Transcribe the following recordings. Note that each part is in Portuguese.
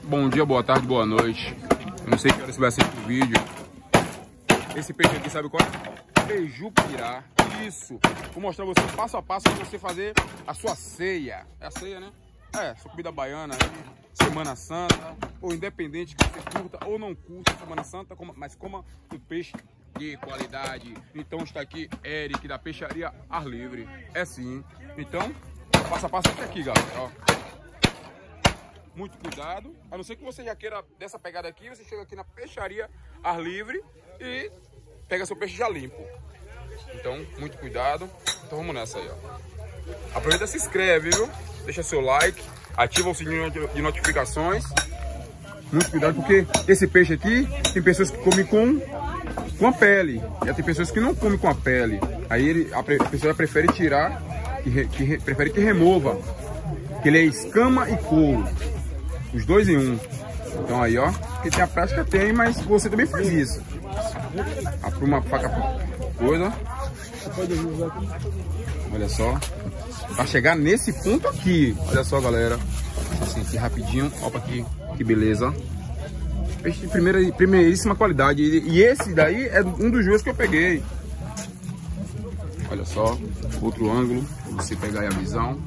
Bom dia, boa tarde, boa noite. Eu não sei que hora você vai assistir o vídeo. Esse peixe aqui, sabe qual é? Beiju-pirá. Isso. Vou mostrar você passo a passo para você fazer a sua ceia. É a ceia, né? É, sua comida baiana aí, Semana Santa, ou independente que você curta ou não curta Semana Santa, mas coma um peixe de qualidade. Então está aqui Eric da Peixaria Ar Livre. É sim. Então, passo a passo aqui, galera, ó. Muito cuidado, a não ser que você já queira dessa pegada aqui, você chega aqui na Peixaria Ar Livre e pega seu peixe já limpo. Então, muito cuidado. Então vamos nessa aí, ó. Aproveita e se inscreve, viu? Deixa seu like, ativa o sininho de notificações. Muito cuidado, porque esse peixe aqui, tem pessoas que comem com a pele. Já tem pessoas que não comem com a pele. Aí a pessoa prefere tirar, prefere que remova. Que ele é escama e couro. Os dois em um. Então aí, ó. Quem tem a prática tem, mas você também faz isso. Apruma a faca coisa. Olha só. Pra chegar nesse ponto aqui. Olha só, galera. Assim, aqui rapidinho. Opa aqui. Que beleza. Peixe de primeiríssima qualidade. E esse daí é um dos dois que eu peguei. Olha só. Outro ângulo. Pra você pegar aí a visão.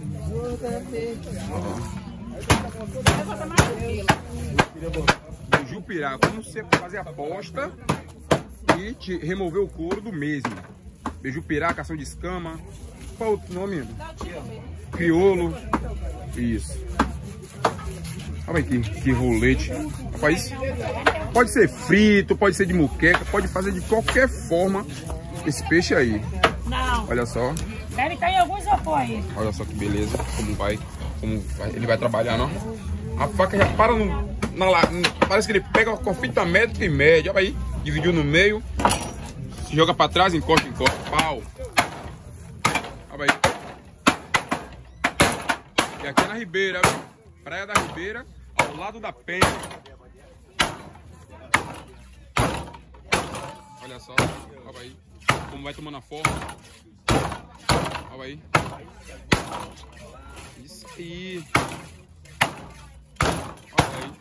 Beiju-pirá, como você fazer a posta e remover o couro do mesmo. Beiju-pirá, cação de escama. Qual é o outro nome? Crioulo. Isso. Olha aqui, que rolete. Rapaz, pode ser frito, pode ser de muqueca, pode fazer de qualquer forma esse peixe aí. Olha só. Deve cair alguns vapor aí. Olha só que beleza, ele vai trabalhar, não? A faca já para parece que ele pega com a fita métrica e média. Olha aí, dividiu no meio. Se joga para trás, encosta, pau. Olha aí. E aqui é na Ribeira, viu? Praia da Ribeira, ao lado da Penha. Olha só, olha aí, como vai tomando a forma. Olha aí. Isso aí. Olha aí.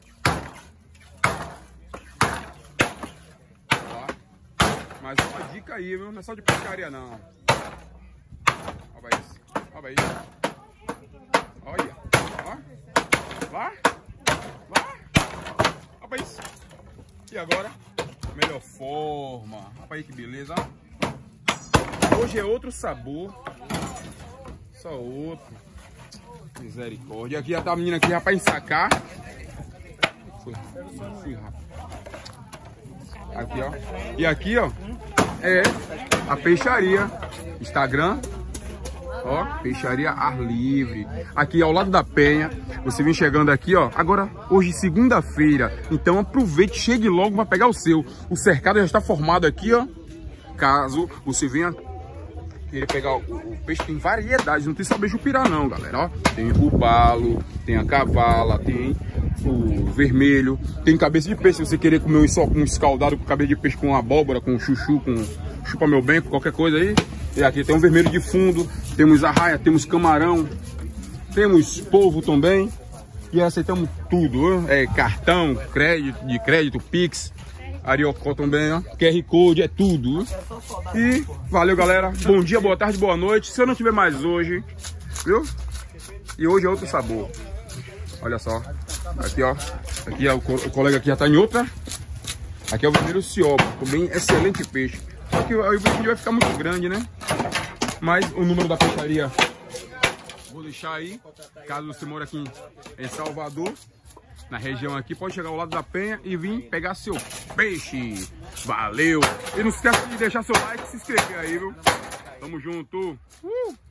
Ó. Mais uma dica aí, viu? Não é só de pescaria, não. Olha isso. Olha aí. Olha. Ó. Vá. Vá. Olha isso. E agora? Melhor forma. Olha aí que beleza. Hoje é outro sabor. Só outro. Misericórdia. Aqui já tá a menina aqui já pra ensacar. Fui rápido. Aqui, ó. E aqui, ó, é a peixaria. Instagram. Ó, Peixaria Ar Livre. Aqui ao lado da Penha. Você vem chegando aqui, ó. Agora, hoje segunda-feira. Então aproveite, chegue logo para pegar o seu. O cercado já está formado aqui, ó. Caso você venha querer pegar o peixe, tem variedades, não tem só beiju-pirá não, galera, ó. Tem o balo, tem a cavala, tem o vermelho, tem cabeça de peixe, se você querer comer um escaldado com cabeça de peixe com abóbora, com chuchu, com chupa meu bem, com qualquer coisa aí. E aqui tem um vermelho de fundo, temos arraia, temos camarão, temos polvo também. E aceitamos tudo, é cartão, crédito, Pix, Ariocó também, ó. QR Code, é tudo. E valeu, galera. Bom dia, boa tarde, boa noite. Se eu não tiver mais hoje, viu? E hoje é outro sabor. Olha só. Aqui, ó. Aqui o colega aqui já tá em outra. Aqui é o vermelho cioba. Também excelente peixe. Só que o vídeo vai ficar muito grande, né? Mas o número da peixaria vou deixar aí. Caso você mora aqui em Salvador, na região aqui, pode chegar ao lado da Penha e vir pegar seu peixe. Valeu! E não esquece de deixar seu like e se inscrever aí, viu? Tamo junto!